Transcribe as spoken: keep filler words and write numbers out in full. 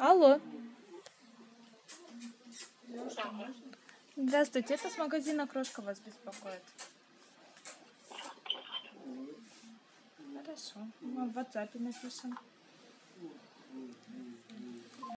Алло. Здравствуйте, это с магазина Крошка вас беспокоит. Хорошо, мы в WhatsApp напишем.